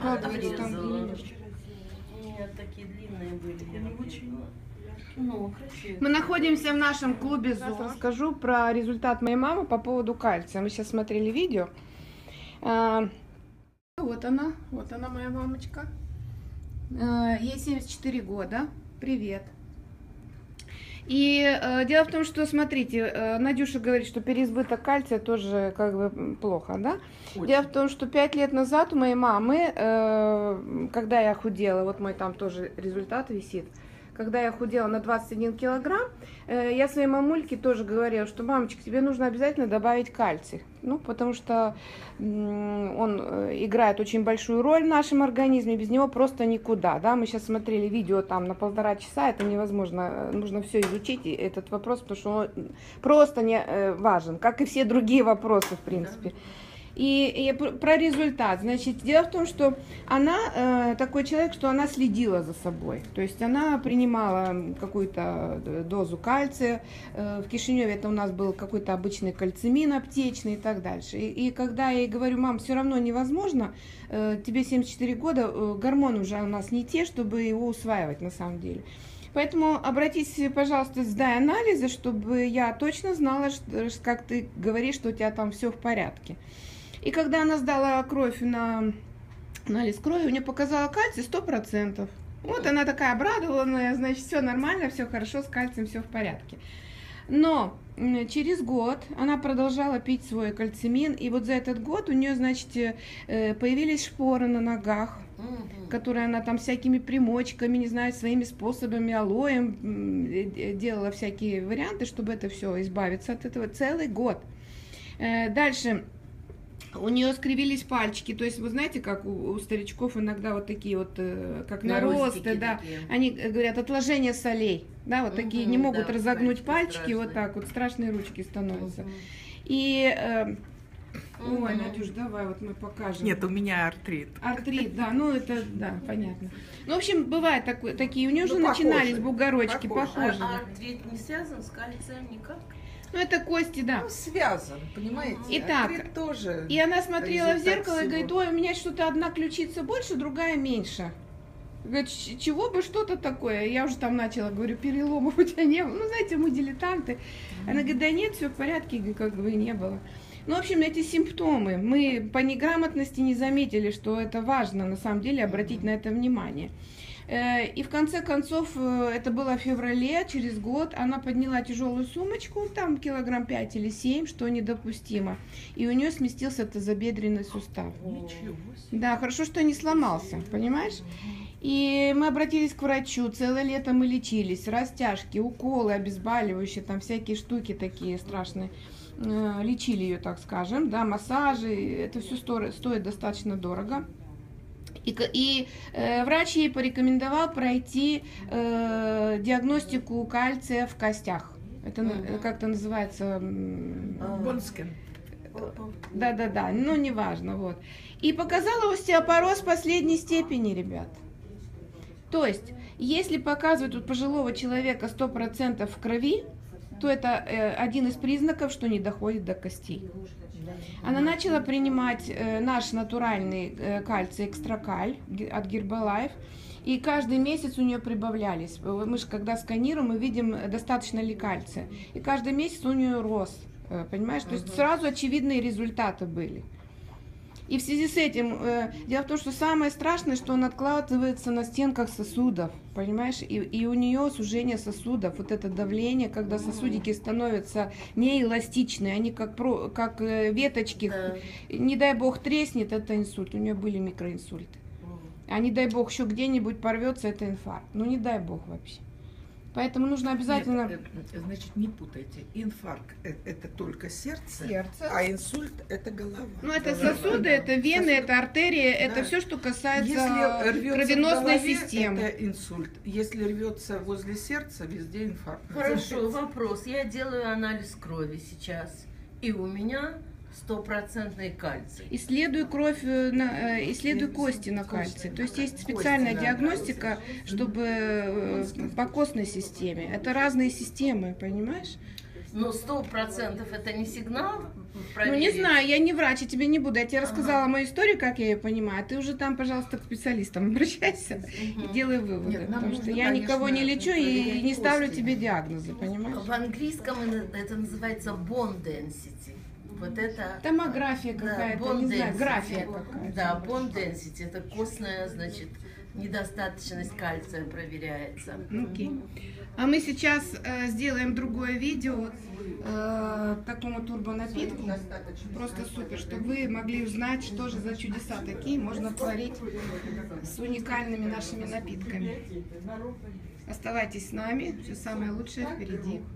складывается там длиннее. У меня такие длинные были, я очень... Ну, красиво. Мы находимся в нашем клубе ЗОЖ. Расскажу про результат моей мамы по поводу кальция. Мы сейчас смотрели видео. Вот она моя мамочка. Ей 74 года. Привет. И дело в том, что, смотрите, Надюша говорит, что переизбыток кальция тоже как бы плохо, да? Очень. Дело в том, что 5 лет назад у моей мамы, когда я худела, вот мой там тоже результат висит, когда я худела на 21 килограмм, я своей мамульке тоже говорила, что, мамочка, тебе нужно обязательно добавить кальций. Ну, потому что он играет очень большую роль в нашем организме, без него просто никуда. Да? Мы сейчас смотрели видео там на 1,5 часа, это невозможно, нужно все изучить, этот вопрос, потому что он просто не важен, как и все другие вопросы, в принципе. И про результат. Значит, дело в том, что она такой человек, что она следила за собой. То есть она принимала какую-то дозу кальция. В Кишиневе это у нас был какой-то обычный кальцимин аптечный и так дальше. И когда я ей говорю, мам, все равно невозможно, тебе 74 года, гормоны уже у нас не те, чтобы его усваивать на самом деле. Поэтому обратись, пожалуйста, сдай анализы, чтобы я точно знала, как ты говоришь, что у тебя там все в порядке. И когда она сдала кровь на анализ крови, у нее показала кальций 100%. Вот она такая обрадованная, значит, все нормально, все хорошо, с кальцием все в порядке. Но через год она продолжала пить свой кальцимин, и вот за этот год у нее, значит, появились шпоры на ногах, которые она там всякими примочками, не знаю, своими способами, алоем делала всякие варианты, чтобы это все избавиться от этого целый год. Дальше. У нее скривились пальчики, то есть вы знаете, как у старичков иногда вот такие вот, как наросты, да, такие. Они говорят отложение солей, да, вот такие не могут разогнуть пальчики, страшные. Вот так вот страшные ручки становятся. И, ой, Надюш, давай вот мы покажем. Нет, у меня артрит. Артрит, да, ну это, да, понятно. Ну, в общем, бывают такие, у нее уже начинались бугорочки, похожи. А артрит не связан с кальцием никак? Ну, это кости, да. Ну, связан, понимаете? Итак, тоже и она смотрела в зеркало и говорит, ой, у меня что-то одна ключица больше, другая меньше. Говорит, чего бы что-то такое? Я уже там начала, говорю, переломов у тебя не было. Ну, знаете, мы дилетанты. Она говорит, да нет, все в порядке, как бы не было. Ну, в общем, эти симптомы, мы по неграмотности не заметили, что это важно, на самом деле, обратить на это внимание. И в конце концов, это было в феврале, через год, она подняла тяжелую сумочку, там килограмм 5 или 7, что недопустимо. И у нее сместился тазобедренный сустав. Ничего себе. Да, хорошо, что не сломался, понимаешь? И мы обратились к врачу, целое лето мы лечились, растяжки, уколы, обезболивающие, там всякие штуки такие страшные. Лечили ее, так скажем, да, массажи, это все стоит достаточно дорого. И врач ей порекомендовал пройти диагностику кальция в костях. Это как-то называется... Бонскен. Да, ну неважно, вот. И показала остеопороз последней степени, ребят. То есть, если показывают у пожилого человека 100% в крови, то это один из признаков, что не доходит до костей. Она начала принимать наш натуральный кальций экстракаль от Гербалайф, и каждый месяц у нее прибавлялись. Мы же когда сканируем, мы видим, достаточно ли кальция. И каждый месяц у нее рос, понимаешь? То есть сразу очевидные результаты были. И в связи с этим, дело в том, что самое страшное, что он откладывается на стенках сосудов, понимаешь, и у нее сужение сосудов, вот это давление, когда сосудики становятся неэластичные, они как веточки, не дай бог треснет, это инсульт, у нее были микроинсульты, а не дай бог еще где-нибудь порвется, это инфаркт, ну не дай бог вообще. Поэтому нужно обязательно... Нет, значит, не путайте. Инфаркт – это только сердце, а инсульт – это голова. Ну, это сосуды, это вены, это артерии, да. Это все, что касается кровеносной системы. Это инсульт. Если рвется возле сердца, везде инфаркт. Хорошо, вопрос. Я делаю анализ крови сейчас, и у меня 100% кальций. Исследуй кровь, исследуй кости на кальций. То есть есть специальная диагностика, чтобы по костной системе. Это разные системы, понимаешь? Но 100% это не сигнал. Ну, не проверить. знаю, я не врач, я тебе не буду. Я тебе рассказала мою историю, как я ее понимаю. Ты уже там, пожалуйста, к специалистам обращайся и делай выводы. Нет, нам потому что нужно, я никого не конечно, лечу и проверять не ставлю кости. тебе диагнозы, понимаешь? В английском это называется bone density. Вот это... Томография какая-то, bone не знаю, density. графия какая-то. Да, bone density. Это костная, значит, недостаточность кальция проверяется. Окей. А мы сейчас сделаем другое видео такому турбонапитку. Просто супер, чтобы вы могли узнать, что же за чудеса такие можно творить с уникальными нашими напитками. Оставайтесь с нами, все самое лучшее впереди.